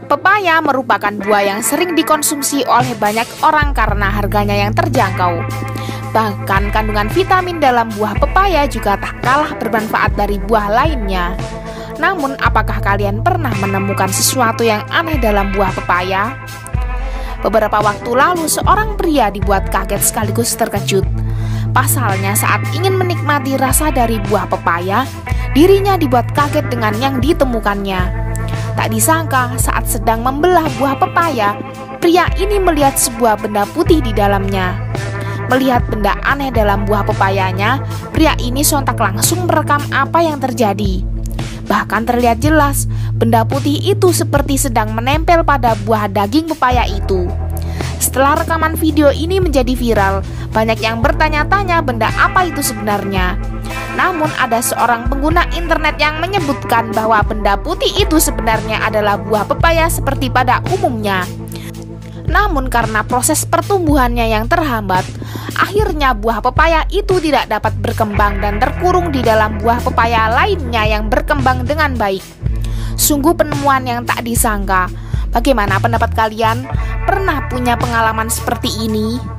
Pepaya merupakan buah yang sering dikonsumsi oleh banyak orang karena harganya yang terjangkau. Bahkan kandungan vitamin dalam buah pepaya juga tak kalah bermanfaat dari buah lainnya. Namun, apakah kalian pernah menemukan sesuatu yang aneh dalam buah pepaya? Beberapa waktu lalu, seorang pria dibuat kaget sekaligus terkejut. Pasalnya, saat ingin menikmati rasa dari buah pepaya, dirinya dibuat kaget dengan yang ditemukannya. Tak disangka, saat sedang membelah buah pepaya, pria ini melihat sebuah benda putih di dalamnya. Melihat benda aneh dalam buah pepayanya, pria ini sontak langsung merekam apa yang terjadi. Bahkan terlihat jelas, benda putih itu seperti sedang menempel pada buah daging pepaya itu. Setelah rekaman video ini menjadi viral, banyak yang bertanya-tanya benda apa itu sebenarnya. Namun ada seorang pengguna internet yang menyebutkan bahwa benda putih itu sebenarnya adalah buah pepaya seperti pada umumnya. Namun karena proses pertumbuhannya yang terhambat, akhirnya buah pepaya itu tidak dapat berkembang dan terkurung di dalam buah pepaya lainnya yang berkembang dengan baik. Sungguh penemuan yang tak disangka. Bagaimana pendapat kalian? Pernah punya pengalaman seperti ini?